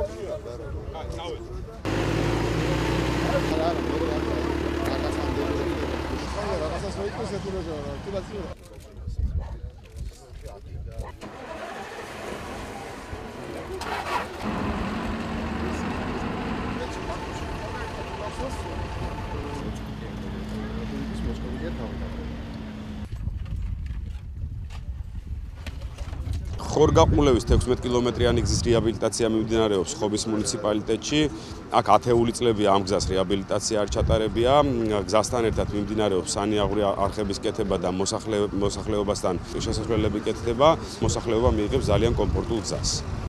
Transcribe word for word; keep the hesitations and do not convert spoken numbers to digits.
ხორგაყმულევის თექვსმეტ კილომეტრიანი გზის რეაბილიტაცია მიმდინარეობს ხობის მუნიციპალიტეტში. აქ ათეული წლებია ამ გზას რეაბილიტაცია არ ჩატარებია. გზასთან ერთად მიმდინარეობს სანიაღვრე არხების კეთება და მოსახლეობასთან შესასვლელები კეთდება. მოსახლეობა მიიღებს ძალიან კომფორტულ გზას.